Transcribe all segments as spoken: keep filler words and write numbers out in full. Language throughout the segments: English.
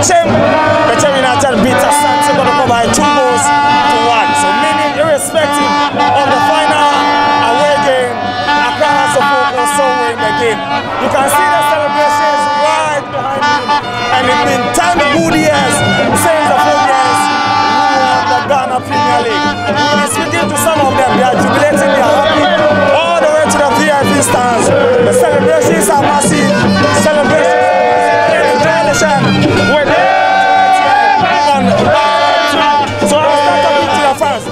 watching, Victoria United beat Asante Kotoko by two goals to one. So meaning irrespective of the final away game, Accra Hearts of Oak also win the game. You can see the celebrations right behind me, and it's been ten good years since the four years won the Ghana Premier League. When I'm speaking to some of them, they are jubilating, they are happy, all the way to the V I P stands. The celebrations are massive. Celebrations are massive. With on, uh, so I'll start talking to your fans.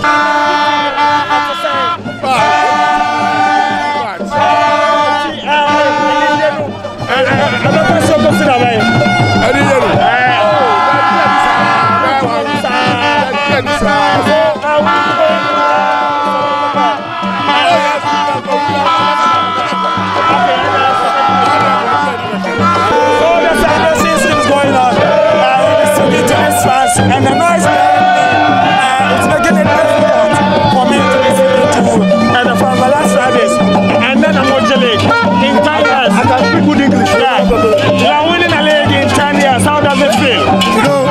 And the noise uh, it's making it difficult for me to listen to and uh, from the last Fridays. And then I'm on the league in ten years. I can speak good English. Yeah. You are winning a league in ten years. How does it feel? You know,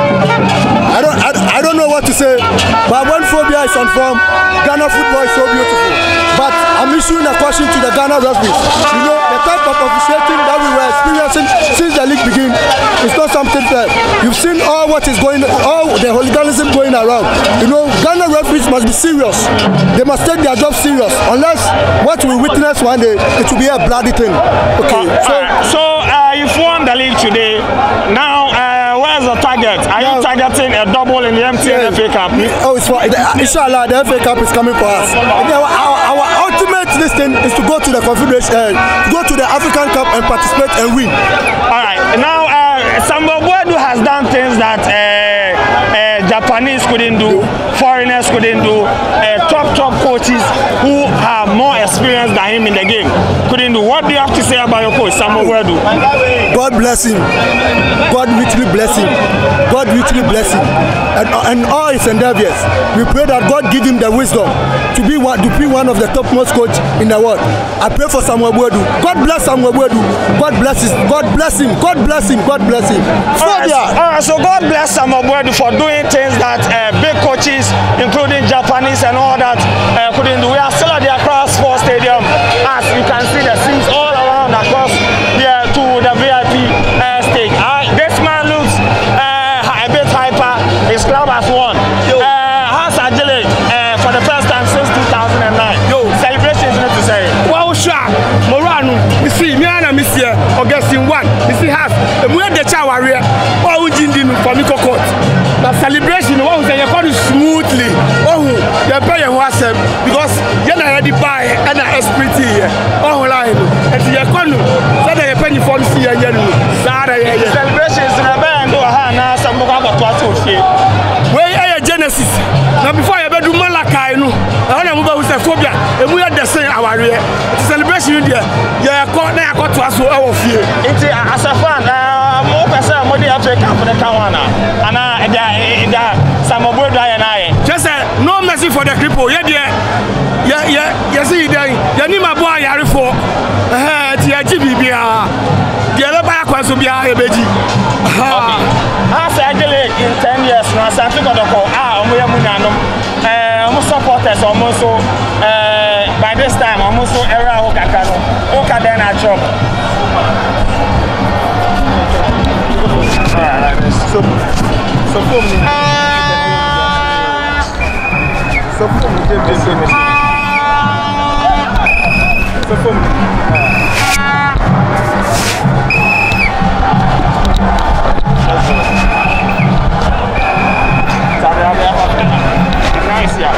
I don't, I, I don't know what to say. But when Phobia is on form, Ghana football is so beautiful. But I'm issuing a question to the Ghana referees. You know, the type of officiating that we were experiencing since the league began is not something fair. You've seen all what is going, all the hooliganism going around. You know, Ghana referees must be serious. They must take their job serious. Unless what we witness one day, it will be a bloody thing. Okay. So, uh, so uh, you've won the league today. Now, uh, where's the target? Are yeah. you targeting a double in the M T N yeah. F A Cup? Oh, it's for the, inshallah, the F A Cup is coming for us. Our, our ultimate listing is to go to the Confederation, uh, go to the African Cup and participate and win. All right. Now, uh, Samba Boadu has done things that uh, uh, Japanese couldn't do, foreigners couldn't do, uh, top top coaches who have more experience than him in the game couldn't do. What do you have to say about your coach, Samba Boadu? God bless him. God richly bless him. God richly bless him. And, and all his endeavors. We pray that God give him the wisdom to be one, to be one of the topmost coach in the world. I pray for Samuel Boadu. God bless Samuel Boadu. God bless him. God bless him. God bless him. God bless him. All right, so, all right, so God bless Samuel Boadu for doing things that uh, big coaches, including Japanese and all that, uh, couldn't do. We are still at the Accra Sports Stadium. As you can see, the scenes all around across here to the V I P uh, stage. Uh, this man looks uh, a bit hyper. His club has won. Uh, Hans Agile, uh, for the first time since two thousand nine. Yo, celebrations not to say. Wow, sure. Morano, you see, me and Mister Augustine one. You see, has the way the child warrior. Oh, we didn't for me court. The celebration, what was saying, smoothly. Oh, the player who has them because you're not ready by and I esprit here. Oh, line. And the economy, so they penny for see a year. Celebrations in a band or Hana, some of our twice. Where are Genesis? Now, before I do Malakai, no, I don't know who's a phobia, and we are the same our celebration. Yeah, caught now, got to us our fear. It's as a fan, more person, more the F A Cup for the Kawana, and I, some of Boadu and I. Just no mercy for the cripple. Yeah, yeah, yeah, yeah, see, you need my boy, Yari for T V B. The other back was to be a baby. As I delay in ten years, now Santi Kotoko, ah, we are Munano, almost supporters, almost so by this time, almost so era Okakano, Okadena job. So, so for me, so for me, so for me. Nice, yeah.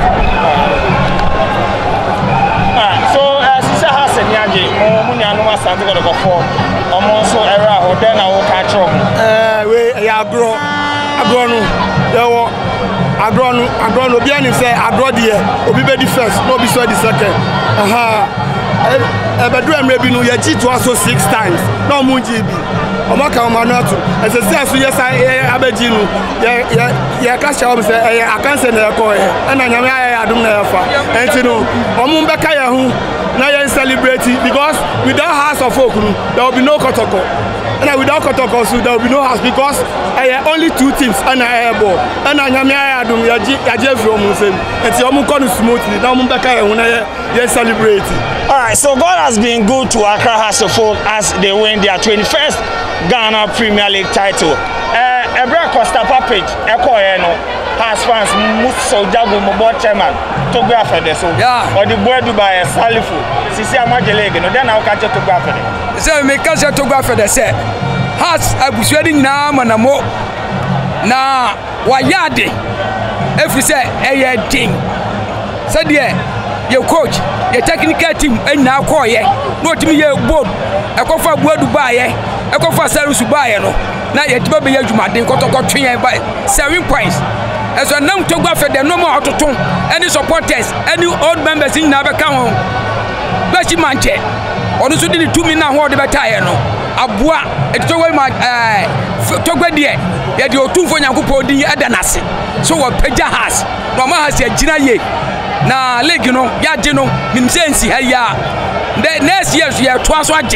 So, as you say, Hassan Yaji, Munano was something to go for. Almost so era, or then I will catch on. Eh, we are grown. I grown. There were I grown. I grown. Obiani say I grow the Obi be the first, no be so the second. Aha. Eh, but do maybe no ye G to also six times. No mu G B. Omaka Omanato. As I say, yes, I abejinu. Yeah, yeah, yeah. Cash out say I can't say na ko eh. And na nyame adum na yafa. Enti no, omu mbeka ya hu na ye celebrate because without House of Folk there will be no Kotoko. And without Kotoko, so there will be no house because uh, only two teams and a ball. And I am Yadum Yajev Romusen. And so I'm going to smoothly. Now I'm back and you're celebrating. All right, so God has been good to Accra Hearts of Oak as they win their twenty-first Ghana Premier League title. Uh, Ebra Costa Papage, Eko Eno, Hearts fans, Muso Jago Mobo Chairman, Togрафа Deso, or the boy Dubai Salifu, Sisi Amajelege, no then I'll catch a Togрафa. So me catch a Togрафa de say, Hearts I was wedding now manamo na wayade. If we say a thing, said yeah, your coach, your technical team, and now call ye, not me your board, a coffee board Dubai, a coffee service to buy no. Now yet baby you ma den Kotoko train by seven points. As a non Togрафa de no more to tone, any supporters, any old members in Nabacam. Bashi manche. Onu so di two minutes ho de betaye no. Aboa etito we ma eh Togwadie ye de otumfo Nyankopɔ din eda nase. So wo pagya has. No ma has agina ye. Na league no ya je no minsensi ha ya. The next year so ye to aso age.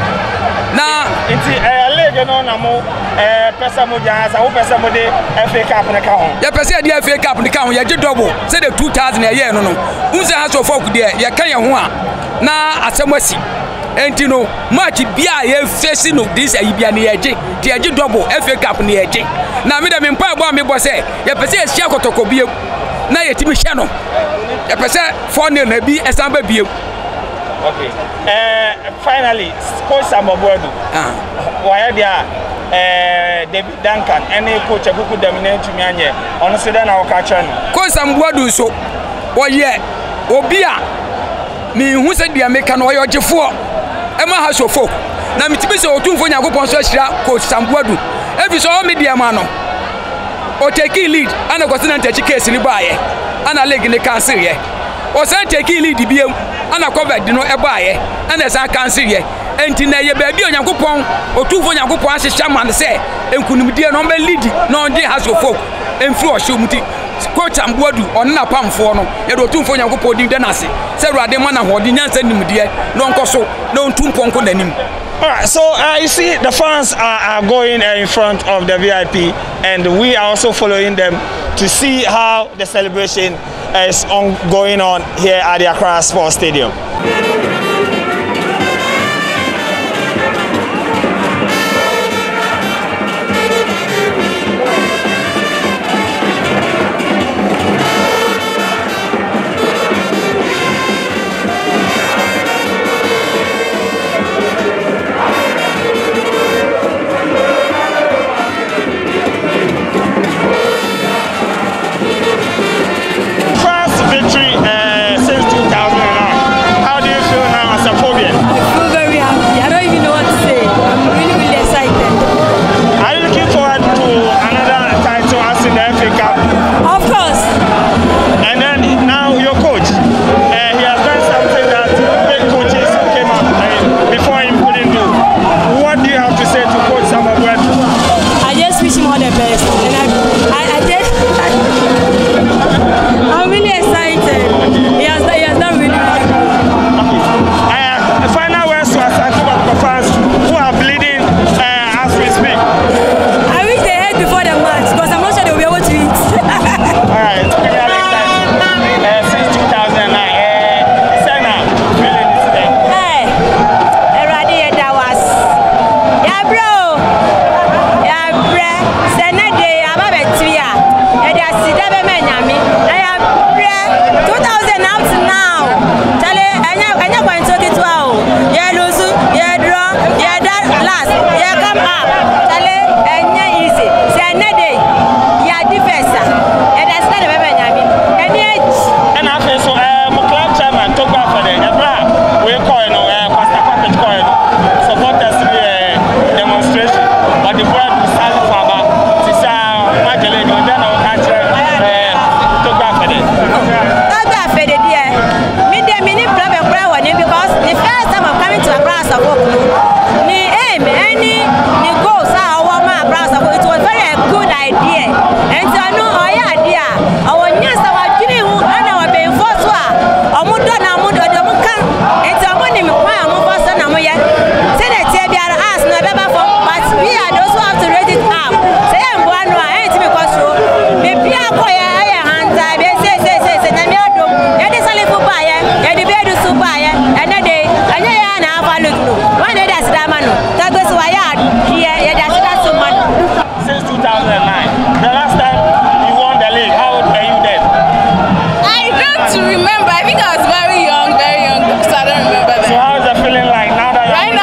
Na nti eh league no na mo eh pesa mo ja sa wo pesa mo de F A Cup ne ka ho. Ya pesa de F A Cup ne ka ho ye je double. Say the two thousand ye no no. Unse ha so folk de ye kan ye ho a na asemwasi. Enti no match bia ye face no this ayi bia ne ye je. Ti ye double F A Cup ne ye je. Na me de me mpa bo me bo say ye pesa ye hia Kotoko biem. Na ye timi hia no. Ye pesa four nil na bi esamba biem. Okay. Uh, finally, Coach Samobwedu. Ah. Why there? Uh, David Duncan. Any coach who could dominate to me anye. Honestly, then I'll catch on. Coach Samobwedu so. Oh yeah. Obia. Me who said the American oil jefo. Emma has so folk. Na mitimi se otumfo Nyankopɔn so ahira Coach Samobwedu. Every so media man no. O take lead. Ana go send take case ni baaye. Ana leg ni cancel ye. O send take lead biem. Ana covered no ebaye ana sa cancel ye enti na ye ba bi Onyankopon otufo Onyankopon ahihya man se enkunimdie no be lead no nje haso folk emfiri ohyomuti Coach Samobwedu on na pamfo no ye do otufo Onyankopon din denase se ruade man na hodi nyansa nimdie no nkoso no ntumpo nko nanim. All right, so uh, you see the fans are, are going uh, in front of the V I P and we are also following them to see how the celebration is on, going on here at the Accra Sports Stadium. Victory uh, since two thousand nine. How do you feel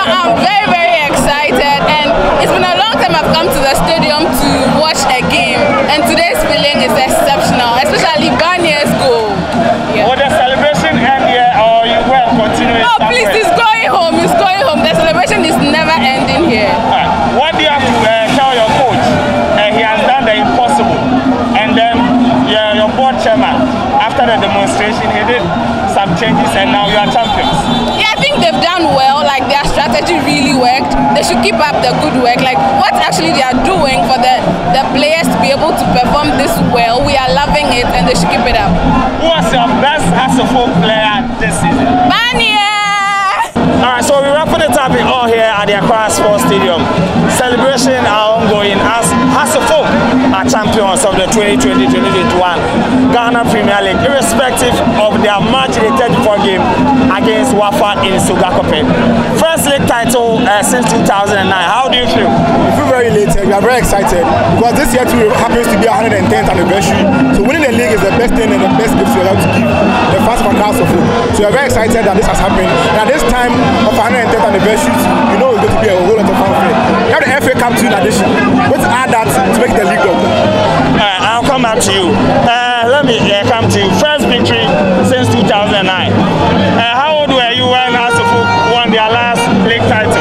I'm very, very excited, and it's been a long time I've come to the stadium to watch a game, and today's feeling is exceptional, especially Ghanaia's goal. Yeah. Will the celebration end here, or you will continue? Oh, please, it's going home, it's going home. The celebration is never ending here. Right. What do you have to uh, tell your coach? Uh, he has done the impossible, and then yeah, your board chairman, after the demonstration, he did some changes, and now you are champions. Yeah, I think they've done well. Like, their strategy really worked. They should keep up the good work. Like, what actually they are doing for the, the players to be able to perform this well, we are loving it, and they should keep it up. Who was your best Hasselhoff player this season? Bania! Alright, so we're wrapping it up all here at the Accra Sports Stadium. Celebration are ongoing as Hasselhoff are champions of the twenty twenty to twenty twenty-one Ghana Premier League, irrespective of their match in the thirty-four game against Wafa in Sogakope. First league title uh, since two thousand nine. How do you feel? We feel very elated. We are very excited because this year too happens to be our one hundred tenth anniversary. So winning the league is the best thing and the best gift we have to give the fans of Accra Hasselhoff. So we are very excited that this has happened. And at this time of our one hundred tenth anniversary, you know it's going to be a whole lot of fanfare. We have the F A Cup two in addition. Let's add that to make the league double. Alright, I'll come back to you. Uh, let me uh, come to you. First victory since two thousand nine. Uh, how old were you when Hasselhoff won their last league title?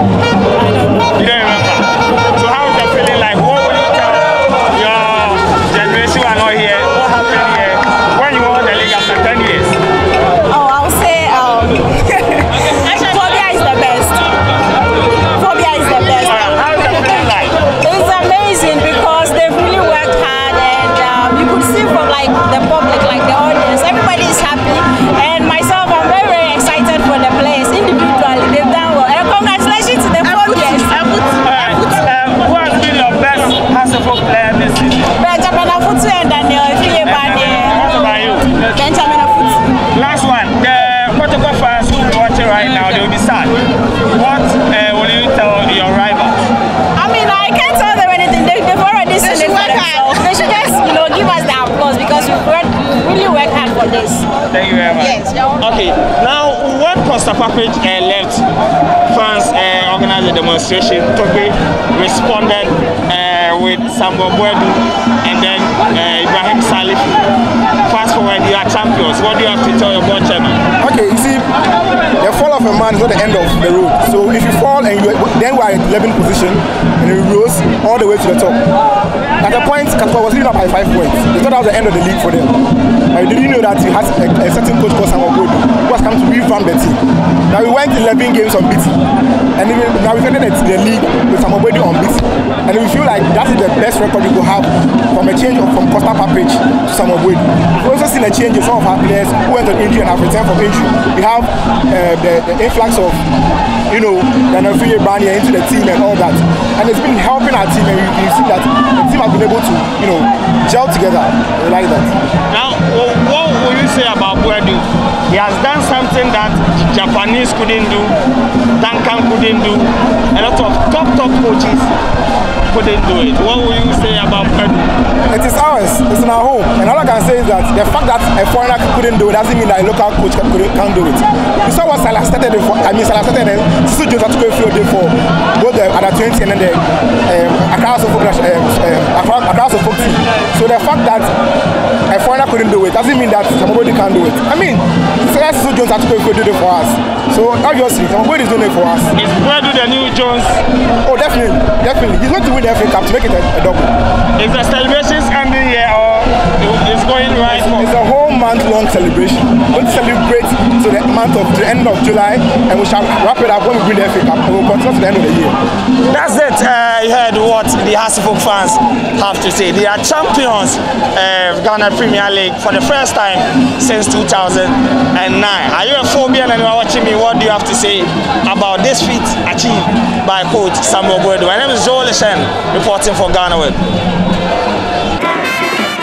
You don't remember? So how is the feeling like? What will you tell your generation who are not here? What happened here when you won the league after ten years? Oh, I'll say um, Phobia is the best. Phobia is the best. Alright, how is the feeling like? It's amazing because they've really worked hard, and um, you could see from like the public, like the audience, everybody is happy. And myself, I'm very, very excited for the players individually. They've done well. And congratulations to the Phobias. Alright, um, who has been your best Hasselhoff player this season? Benjamin Afutu and Daniel Ifilebanye. What about you? Benjamin Afutu. Last one. The Protocol fans who will be watching right now, they will be sad. What uh, will you tell your rivals? I mean, I can't tell them anything. They, they've already seen it for themselves. They should just, you know, give us the applause because we've worked, really worked hard for this. Thank you very much. Yes. Okay, now when Costa Papage uh, left, fans uh, organized a demonstration. Tope responded uh, with Sambo Bwedu and then uh, Ibrahim Salif. Fast forward, you are champions. What do you have to tell your board chairman? Okay, you see, the fall of a man is not the end of the road. So if you fall and you then we are in eleventh position and you rose all the way to the top. At a point, Katwa was leading up by five points. They thought that was the end of the league for them. But you didn't know that he has a, a certain coach called Samuel Boyd who has come to revamp the team. Now we went eleven games unbeaten, and even, now we ended the league with Samuel Boyd unbeaten. And we feel like that is the best record we could have from a change of, from Costa Papage to Samuel Boyd. We've also seen a change in some of our players who went on injury and have returned from injury. We have uh, the, the influx of, you know, Daniel Ifilebanye into the team and all that. And it's been helping our team, and you, you see that the team has been able to, you know, gel together. We like that. Now, what will you say about Bwedu? He has done something that Japanese couldn't do, Duncan couldn't do, a lot of top, top coaches couldn't do it. What will you say about Bwedu? It is ours. It's in our home. And all I can say is that the fact that a foreigner couldn't do it doesn't mean that a local coach can, can't do it. You saw what Salah started for. I mean, Salah started and Sisu Jones had to go field day for both the under twenty and then the um, Accra Hasselhoff um, um, team. So the fact that a foreigner couldn't do it doesn't mean that somebody can't do it. I mean, Sisu Jones had to go field day for us. So obviously, somebody is doing it for us. Is Bwedu the new Jones? Oh, definitely, definitely. He's going to win the F A Cup to make it a, a double. Is the celebrations ending here or is going right? It's, it's a whole month-long celebration. We'll celebrate to the month of to the end of July, and we shall wrap it up when we win the F A Cup, and we'll continue to the end of the year. That's it. Uh, you heard what the Hasselhoff fans have to say. They are champions of uh, Ghana Premier League for the first time since two thousand nine. Are you a Phobian and you are watching me? What do you have to say about this feat achieved by coach Samuel Bwedu? My name is Joel Leshen, reporting for Ghana Web.